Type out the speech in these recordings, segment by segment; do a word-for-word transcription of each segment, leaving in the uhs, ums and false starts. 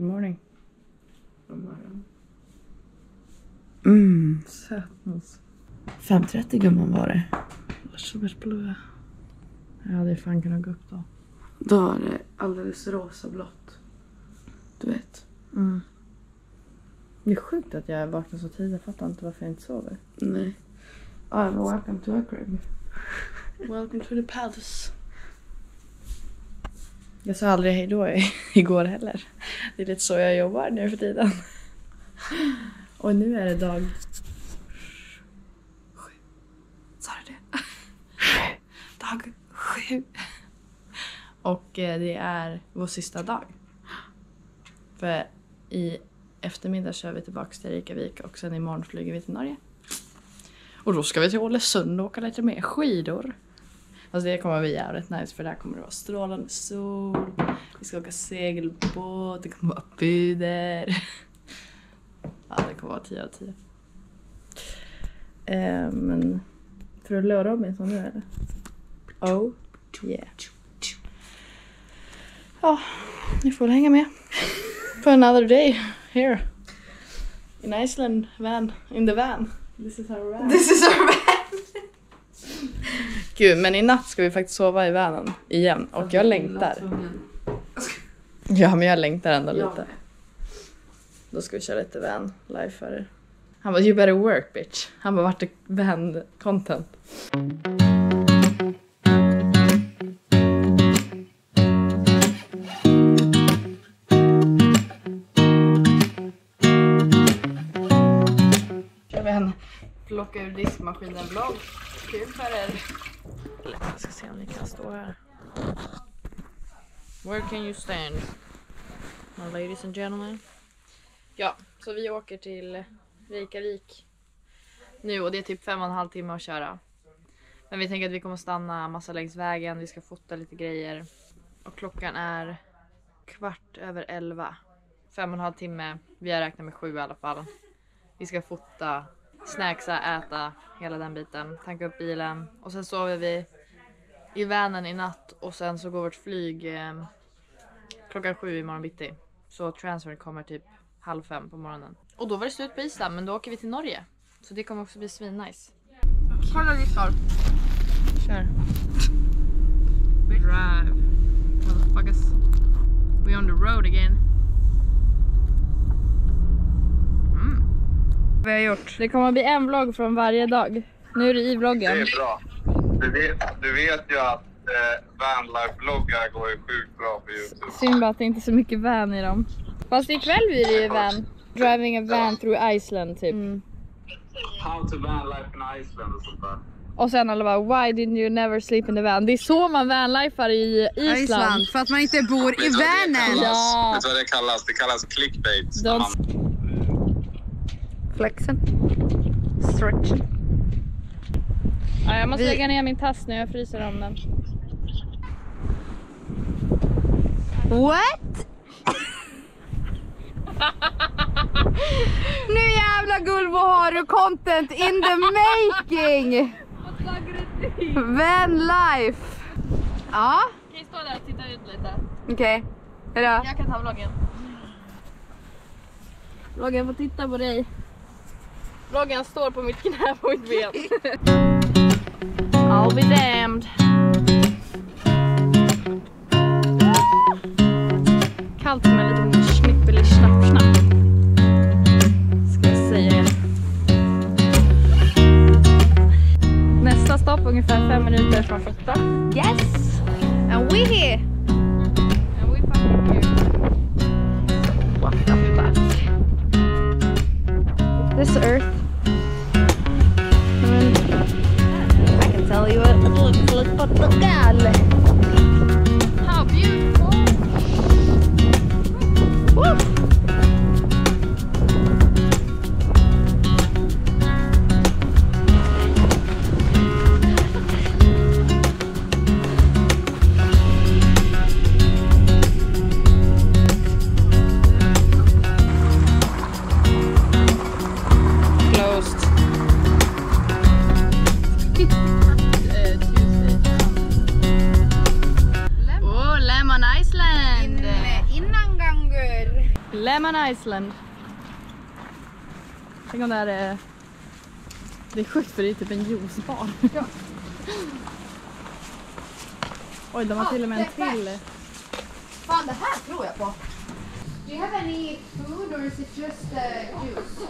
Good morning. God morgon. Mm. Sötnos. fem trettio gumman var det. Körsbärsblå. Jag hade fan kunnat gå upp då. Då var det alldeles rosa blått. Du vet. Mm. Det är sjukt att jag vaknar så tidigt. Jag fattar inte varför jag inte sover. Nej. Ah, welcome to our crib. Welcome to the palace. Jag sa aldrig hej då igår heller. Det är lite så jag jobbar nu för tiden. Och nu är det dag sju. Sa du det? Dag sju. Och det är vår sista dag. För i eftermiddag kör vi tillbaka till Reykjavik och sen imorgon flyger vi till Norge. Och då ska vi till Ålesund och åka lite mer skidor. Alltså det kommer bli jävligt nice för där kommer det vara strålande sol. Vi ska åka segelbåt, det kommer vara puder. Ja, det kommer vara tio av tio. Eh, men för att löra mig som nu är det. Oh, yeah. Ja, ni får hänga med. For another day here. In Iceland, van, in the van. This is our van. This is our van. Gud, men i natt ska vi faktiskt sova i vanen igen. Och jag längtar. Ja, men jag längtar ändå lite. Då ska vi köra lite van live för er. Han bara, you better work bitch. Han bara, vart det van content? Kör vi en plocka ur diskmaskinen vlogg. Kul för er. Jag ska se om ni kan stå här. Where can you stand? My ladies and gentlemen. Ja, så vi åker till Reykjavik nu och det är typ fem och en halv timme att köra. Men vi tänker att vi kommer stanna massa längs vägen. Vi ska fota lite grejer. Och klockan är kvart över elva. Fem och en halv timme. Vi har räknat med sju i alla fall. Vi ska fota, snacksa, äta, hela den biten. Tanka upp bilen. Och sen sover vi i vanen i natt. Och sen så går vårt flyg eh, klockan sju i morgon bitti. Så transfer kommer typ halv fem på morgonen. Och då var det slut på Island, men då åker vi till Norge. Så det kommer också bli svinnice. Kolla diskar. Kör. Drive. Motherfuckers. We on the road again. Mm. Vi har gjort. Det kommer att bli en vlogg från varje dag. Nu är det i vloggen. Det är bra. Du vet, du vet ju att eh, vanlife-vloggar går ju sjukt bra på YouTube. Synd bara att det inte är så mycket van i dem. Fast ikväll blir det ju van. Driving a van through Iceland typ. Mm. How to vanlife in Iceland och sånt där. Och sen alla bara, why didn't you never sleep in the van? Det är så man vanlifar i Island. Island, för att man inte bor i vanen. Ja. Vet du vad det kallas? Det kallas clickbait. Don't... Flexen. Stretchen. Ja, jag måste Vi... lägga ner min tass nu, jag fryser om den. What? Nu jävla Gulbo har du content in the making. Van life. Ja. Kan jag stå där och titta ut lite? Okej. Okay. Hejdå. Jag kan ta vloggen. Vloggen får titta på dig. Vloggen står på mitt knä på mitt ben. I'll be damned. Kallt som en liten snippelig snapp snapp. Ska jag säga er. Nästa stopp ungefär fem minuter från Fotta. Yes. And we here. And we fucking here. What the fuck? This earth. I can tell you it looks like Portugal. How beautiful. Woo. Lemon Island. Tänk om det här är... Det är sjukt för det är typ en juicebar. Ja. Oj, de har till och med en till. Fan, det här tror jag på. Do you have any food or is it just uh, juice?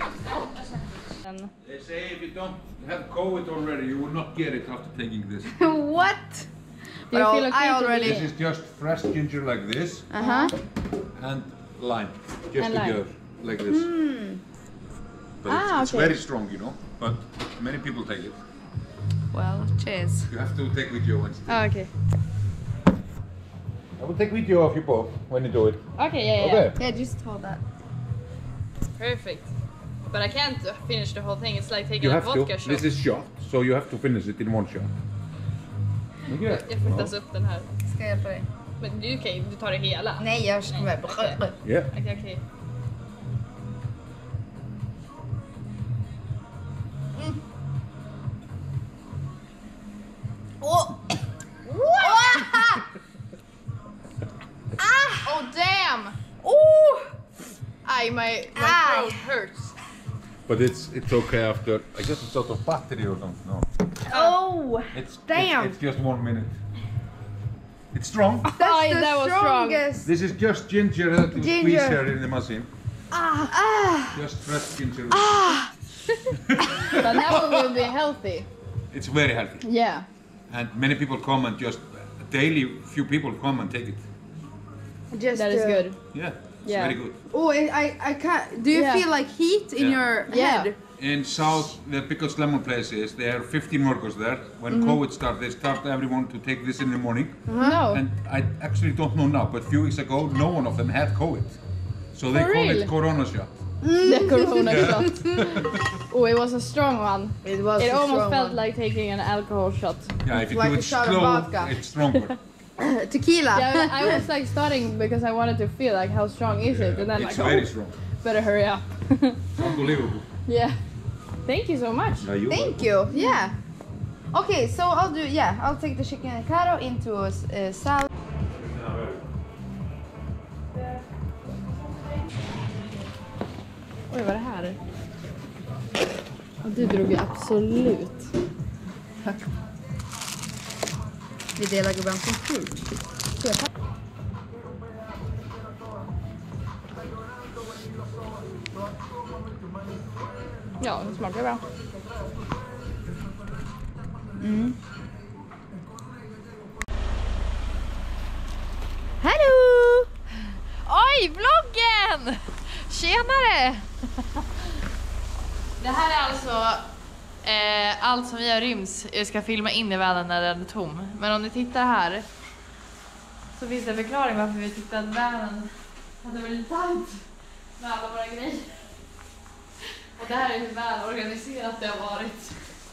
They say if you don't have COVID already, you will not get it after taking this. What? Do you But feel I okay to already- This is just fresh ginger like this Uh-huh. and lime, just And lime. together like this. But it's, Ah, it's okay. very strong, you know. But many people take it. Well, cheers. You have to take video Wednesday. Ah, okej. I will take video of you both when you do it. Okej, ja, ja, ja. Okay. Yeah, just hold that. Perfect. But I can't finish the whole thing. It's like taking You a have to. vodka shot. This is shot, so you have to finish it in one shot. Okay. Jag flyttas upp den här. Ska jag hjälpa dig? Men du kan du tar det hela. Nej, jag kommer... Yeah. Okej, okej. Åh! Oh damn! Oh! Aj, my, my Aj. throat hurts. But it's it's okay after. I guess it's out of battery or something. No. Oh! It's Damn. It's, it's just one minute. It's strong. That's Aj, the that was strong. strongest! This is just ginger that you Ginger. squeeze here in the machine. Ah! Ah! Just fresh ginger. But now we will be healthy. It's very healthy. Yeah. And many people come and just daily few people come and take it. Just That is uh, good. Yeah. It's Yeah. very good. Oh, I, I, I can't. Do you Yeah. feel like heat in Yeah. your Yeah. head? In South, the biggest lemon place is there are fifteen workers there. When Mm-hmm. COVID started, they start everyone to take this in the morning. No. And I actually don't know now, but a few weeks ago, no one of them had COVID. So they For call real? it Corona shot. The corona shot. Oh, it was a strong one. It was It a almost strong felt one. like taking an alcohol shot. Yeah, if you Like do a it shot of slow, vodka. it's stronger. Tequila. Yeah, I was like starting because I wanted to feel like how strong is it, and then It's like, very oh, strong. better hurry up. Unbelievable. Yeah. Thank you so much. Yeah, you Thank you. Yeah. Okay, so I'll do. Yeah, I'll take the chicken caro into a uh, salad. Oj, vad är det här? Och du drog ju absolut. Tack. Vi delar gubben som sjuk. Ja, det smakar bra. Hallå! Oj, vloggen! Tjenare! Det här är alltså eh, allt som vi har ryms. Jag ska filma in i världen när den är tom. Men om ni tittar här så finns det en förklaring varför vi tyckte att världen hade varit tajt med alla våra grejer. Och det här är hur väl organiserat det har varit.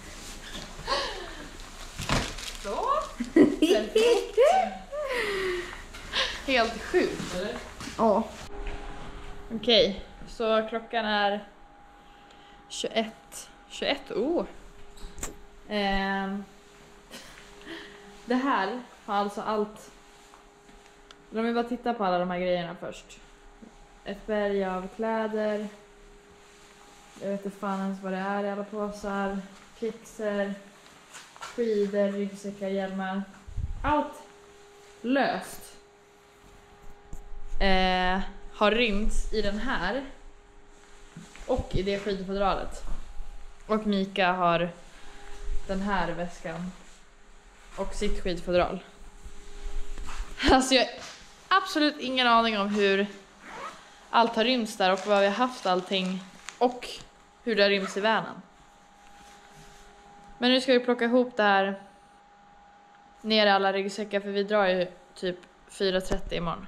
Så. Helt sjukt, eller? Ja. Okej, så klockan är tjugoett. tjugoett, oh! Ehm, det här har alltså allt... Om vi bara tittar på alla de här grejerna först. Ett berg av kläder. Jag vet inte fan ens vad det är i alla påsar. Pixer. Skidor, ryggsäckar, hjälmar. Allt löst. Eh, har rymts i den här. Och i det skidfodralet. Och Mika har den här väskan. Och sitt skidfodral. Alltså jag har absolut ingen aning om hur allt har rymts där och vad vi har haft allting. Och hur det har rymts i vanen. Men nu ska vi plocka ihop det här. Ner i alla ryggsäckar för vi drar ju typ fyra trettio imorgon.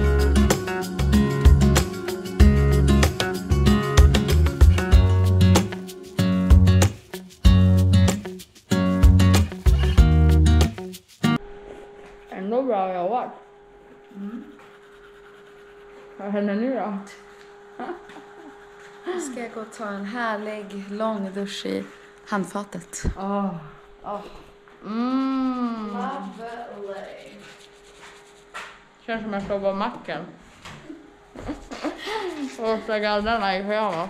Ändå bra jobbat. Mm. Vad händer nu då? Nu ska jag gå och ta en härlig lång dusch i handfatet. Oh. Oh. Mm. Lovely. Känns som jag står på macken. Första gaddarna i skenet.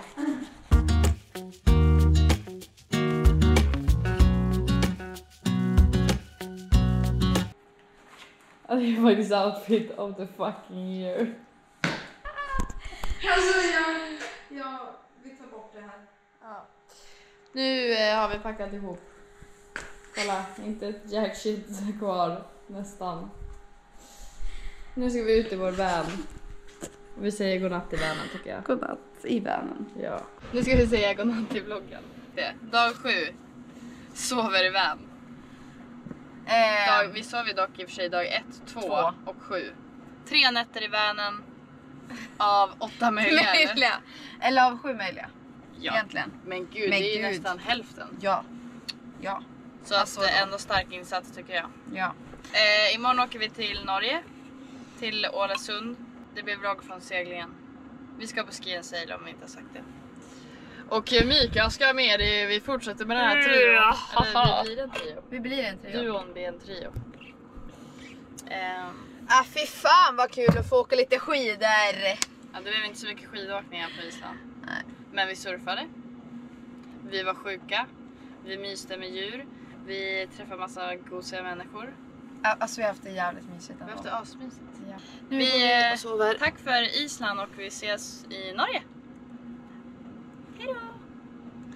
Det är faktiskt outfit of the fucking year. Alltså jag, jag, vi tar bort det här. Ja. Nu eh, har vi packat ihop. Kolla, inte ett jack shit kvar. Nästan. Nu ska vi ut i vår van. Och vi säger godnatt i vanen tycker jag. Godnatt i vanen. Ja. Nu ska vi säga godnatt i vloggen. Det. Dag sju. Sover i van. Eh, Dag, vi sov ju dock i och för sig dag ett, två, Två. och sju. Tre nätter i vanen. Av åtta möjliga. eller? möjliga. Eller av sju möjliga. Ja. Egentligen. Men gud, Men det är ju gud. nästan hälften. Ja. Ja. Så Alltså, att det är ändå stark insats tycker jag. Ja. Eh, imorgon åker vi till Norge. Till Ålesund. Det blir vlogg från seglingen. Vi ska på ski and sail om vi inte har sagt det. Och Mika ska med i, vi fortsätter med den här trion. Eller det blir en trio. Vi blir en trio. Duon blir en trio. Eh, Ah, fy fan vad kul att få åka lite skidor. ja, det blev inte så mycket skidåkningar på Island. Nej. Men vi surfade. Vi var sjuka. Vi myste med djur. Vi träffade massa gosiga människor. Alltså vi har haft det jävligt mysigt. Vi har haft det asmysigt. Ja. Nu Vi, går vi eh, och sover. Tack för Island och vi ses i Norge. Hej då!